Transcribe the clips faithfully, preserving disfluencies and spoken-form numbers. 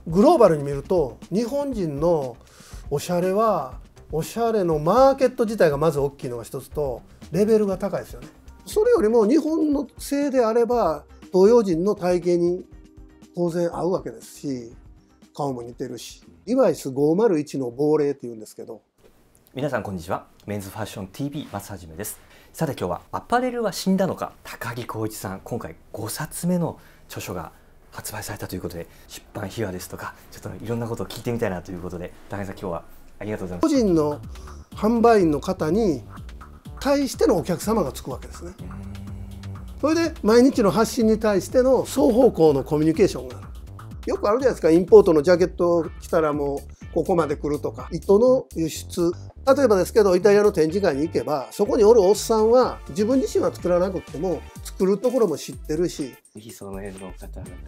グローバルに見ると日本人のおしゃれはおしゃれのマーケット自体がまず大きいのが一つとレベルが高いですよね。それよりも日本のせいであれば東洋人の体型に当然合うわけですし顔も似てるし、リバイスごーまるいちの亡霊っていうんですけど。 皆さんこんにちは。メンズファッション ティービー 松はじめです。さて今日はアパレルは死んだのか、高木浩一さん、今回ごさつめの著書が発売されたということで、出版秘話ですとかちょっといろんなことを聞いてみたいなということで、高木さん今日はありがとうございます。 個人の販売員の方に対してのお客様がつくわけですね。それで毎日の発信に対しての双方向のコミュニケーションがある。よくあるじゃないですか。インポートのジャケットを着たらもうここまで来るとか、糸の輸出、例えばですけどイタリアの展示会に行けばそこにおるおっさんは自分自身は作らなくても作るところも知ってるし、 ぜひその辺の方々に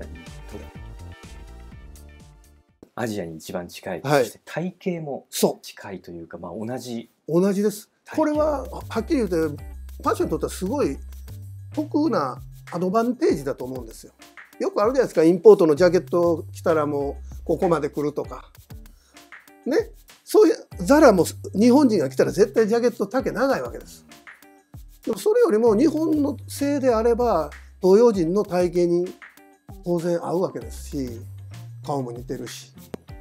アジアに一番近い、はい、そして体型も近いというか、まあ、同じ同じです。これははっきり言ってファッションにとってはすごい得なアドバンテージだと思うんですよ。よくあるじゃないですか。インポートのジャケットを着たらもうここまで来るとかね。そういうザラも日本人が着たら絶対ジャケット丈長いわけです。でもそれよりも日本のせいであれば東洋人の体型に当然合うわけですし顔も似てるし、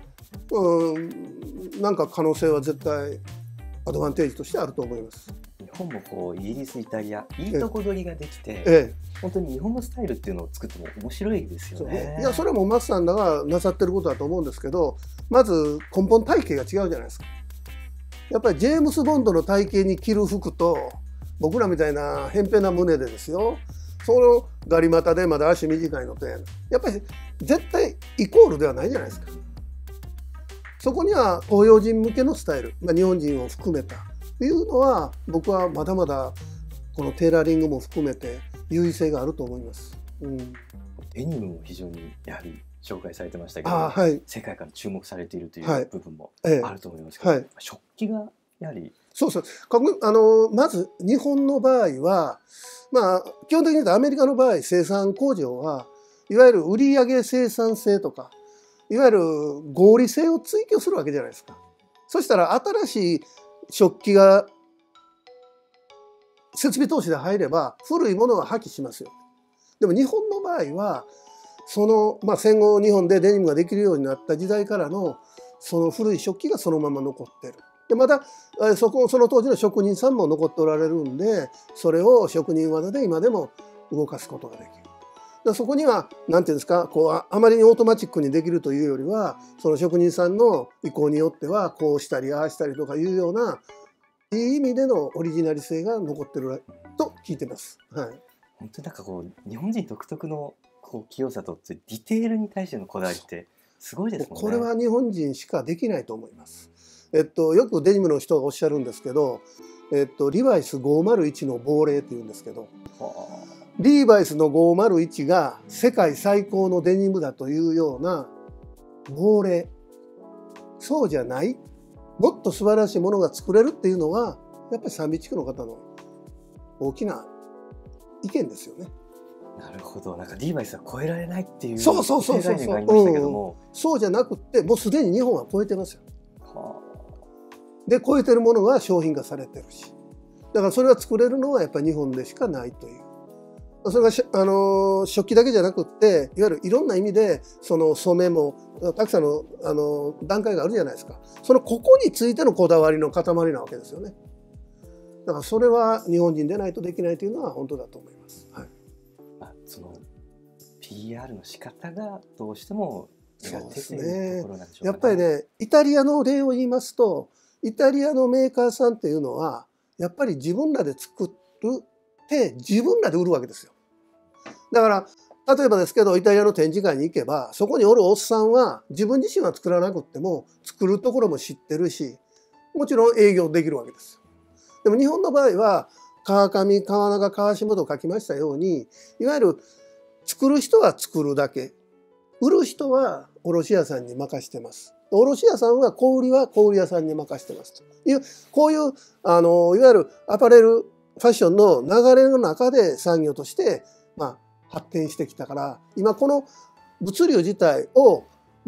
うんなんか可能性は絶対アドバンテージとしてあると思います。 日本もこうイギリス、イタリアいいとこ取りができて、ええ、本当に日本のスタイルっていうのを作っても面白いですよね。 いやそれも松さんらがなさってることだと思うんですけど、まず根本体型が違うじゃないですか。やっぱりジェームス・ボンドの体型に着る服と僕らみたいな扁平な胸でですよ、そのガリ股でまだ足短いのでやっぱり絶対イコールではないじゃないですか。そこには東洋人向けのスタイル、まあ、日本人を含めたというのは僕はまだまだこのテーラリングも含めて優位性があると思います。うん、 デニムも非常にやはり紹介されてましたけど、 はい、 世界から注目されているという部分もあると思いますけど、はいええ、食器がやはりそうそうあのまず日本の場合は、まあ、基本的に言うとアメリカの場合生産工場はいわゆる売上生産性とかいわゆる合理性を追求するわけじゃないですか。そしたら新しい食器が設備投資で入れば古いものは破棄しますよ。でも日本の場合はその、まあ、戦後日本でデニムができるようになった時代からのその古い食器がそのまま残ってる。でまたそこその当時の職人さんも残っておられるんでそれを職人技で今でも動かすことができる。でそこには何ていうんですかこう あ, あまりにオートマチックにできるというよりはその職人さんの意向によってはこうしたりああしたりとかいうようないい意味でのオリジナリ性が残ってると聞いてます。はい、 本当になんかこう日本人独特のこう器用さとディテールに対してのこだわりってすごいですもんね。 これは日本人しかできないと思います。えっと、よくデニムの人がおっしゃるんですけど、えっと、リバイスごーまるいちの亡霊っていうんですけど、リーバイスのごーまるいちが世界最高のデニムだというような亡霊、そうじゃない、もっと素晴らしいものが作れるっていうのはやっぱり三美地区の方の大きな意見ですよね。 なるほど。なんかリーバイスは超えられないっていうそうそうそうそうそう、 概念がありましたけども、 うん、そうじゃなくってもうすでに日本は超えてますよ。で超えてるものが商品化されてるし、だからそれが作れるのはやっぱり日本でしかないという。それがあの食器だけじゃなくっていわゆるいろんな意味でその染めもたくさんのあの段階があるじゃないですか。そのここについてのこだわりの塊なわけですよね。だからそれは日本人でないとできないというのは本当だと思います。はい、 あその ピーアール の仕方がどうしてもそうですね。やっぱりねイタリアの例を言いますとイタリアのメーカーさんっていうのはやっぱり自分らで作るって自分らで売るわけですよ。だから例えばですけどイタリアの展示会に行けばそこにおるおっさんは自分自身は作らなくっても作るところも知ってるしもちろん営業できるわけです。でも日本の場合は川上川中川下と書きましたようにいわゆる作る人は作るだけ売る人は卸屋さんに任してます。卸屋さんは小売りは小売屋さんに任してますというこういうあのいわゆるアパレルファッションの流れの中で産業として、まあ、発展してきたから今この物流自体を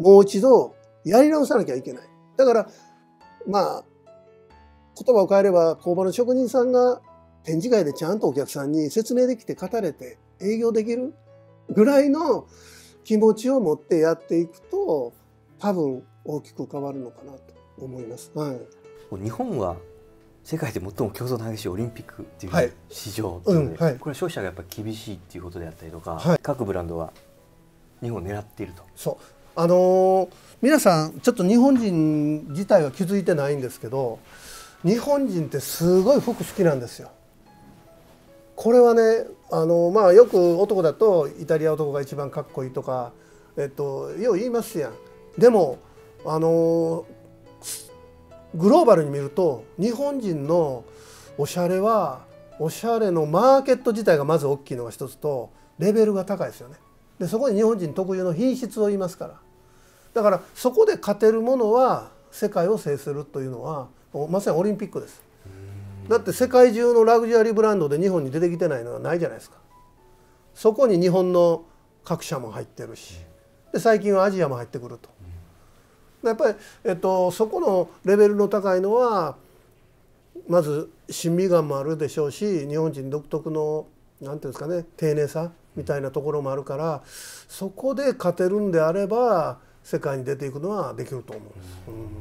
もう一度やり直さなきゃいけない。だからまあ言葉を変えれば工場の職人さんが展示会でちゃんとお客さんに説明できて語れて営業できるぐらいの気持ちを持ってやっていくと多分大きく変わるのかなと思います。はい、 日本は世界で最も競争の激しいオリンピックっていう市場、 はいうんはい、 これは消費者がやっぱり厳しいっていうことであったりとか、 はい、 各ブランドは日本を狙っていると。 そうあのー、皆さんちょっと日本人自体は気づいてないんですけど、日本人ってすごい服好きなんですよ。これはね、あのまあよく男だとイタリア男が一番かっこいいとか、えっとよう言いますやん。でもあのグローバルに見ると日本人のおしゃれはおしゃれのマーケット自体がまず大きいのが一つと、レベルが高いですよね。でそこに日本人特有の品質を言いますから、だからそこで勝てるものは世界を制するというのはまさにオリンピックです。だって世界中のラグジュアリーブランドで日本に出てきてないのはないじゃないですか。そこに日本の各社も入ってるし、で最近はアジアも入ってくると。やっぱり、えっと、そこのレベルの高いのはまず親身感もあるでしょうし、日本人独特のなんていうんですかね、丁寧さみたいなところもあるから、そこで勝てるんであれば世界に出ていくのはできると思うんです。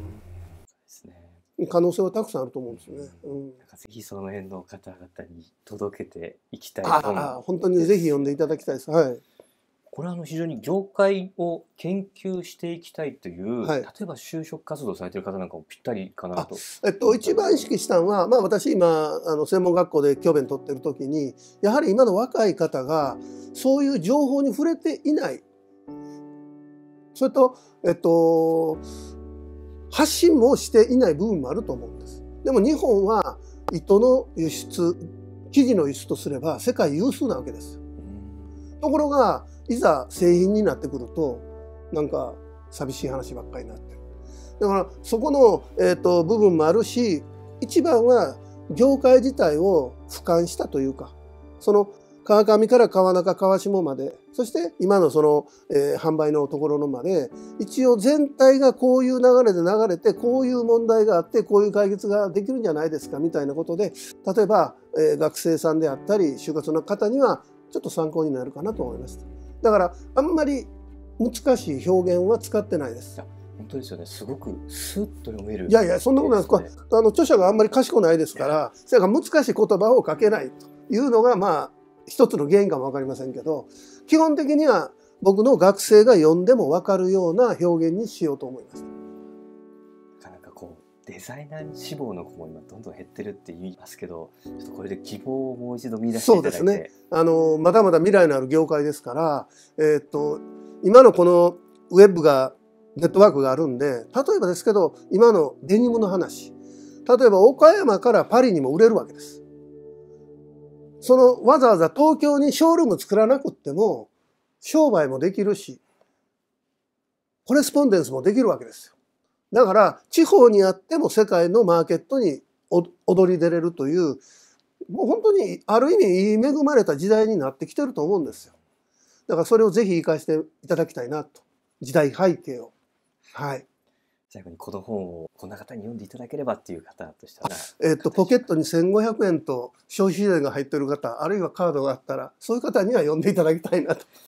うん、可能性はたくさんあると思うんですよね。うん、 なんかぜひその辺の方々に届けていきたい本。ああ、本当にぜひ読んでいただきたいです。はい。 これはあの非常に業界を研究していきたいという、 はい、 例えば就職活動されている方なんかもぴったりかなと。 えっと、一番意識したのは、まあ、私今あの専門学校で教鞭取ってる時にやはり今の若い方がそういう情報に触れていない、それと、えっと、発信もしていない部分もあると思うんです。でも日本は糸の輸出、生地の輸出とすれば世界有数なわけですよ。ところがいざ製品になってくるとなんか寂しい話ばっかりになってる。だからそこの、えーと、部分もあるし、一番は業界自体を俯瞰したというか、その川上から川中川下まで、そして今のその、えー、販売のところのまで、一応全体がこういう流れで流れて、こういう問題があってこういう解決ができるんじゃないですかみたいなことで、例えば、えー、学生さんであったり就活の方にはちょっと参考になるかなと思いました。だからあんまり難しい表現は使ってないです。 本当ですよね。すごくスッと読める。 いやいや、そんなことないです。これあの著者があんまり賢くないですから、それから難しい言葉を書けないというのがまあ一つの原因かも分かりませんけど、基本的には僕の学生が読んでも分かるような表現にしようと思います。 なかなかこうデザイナー志望の子も今どんどん減ってるって言いますけど、ちょっとこれで希望をもう一度見出していただいて。 そうですね。あのまだまだ未来のある業界ですから、えー、っと今のこのウェブがネットワークがあるんで、例えばですけど今のデニムの話、例えば岡山からパリにも売れるわけです。そのわざわざ東京にショールーム作らなくっても商売もできるし、コレスポンデンスもできるわけですよ。だから地方にあっても世界のマーケットに躍り出れるという、もう本当にある意味恵まれた時代になってきてると思うんですよ。だからそれをぜひ生かしていただきたいなと、時代背景を。はい。 最後にこの本をこんな方に読んでいただければっていう方としたら、 えっとポケットにせんごひゃくえんと消費税が入っている方、あるいはカードがあったら、そういう方には読んでいただきたいなと。